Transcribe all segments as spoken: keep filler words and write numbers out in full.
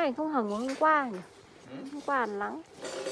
này không hầm của hôm qua nhỉ? Ừ. Hôm qua là lắng.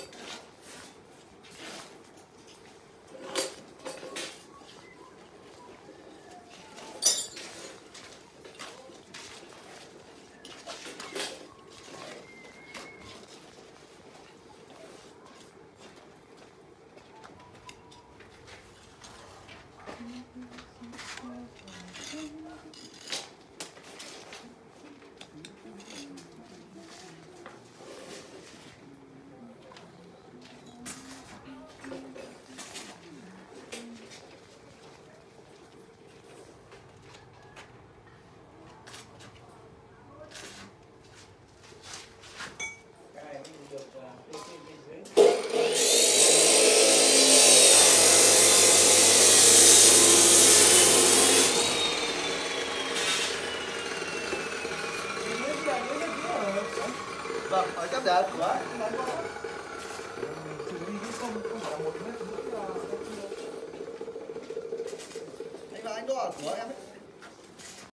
Vâng, ở chấp đợt của anh vào anh đo của em ấy.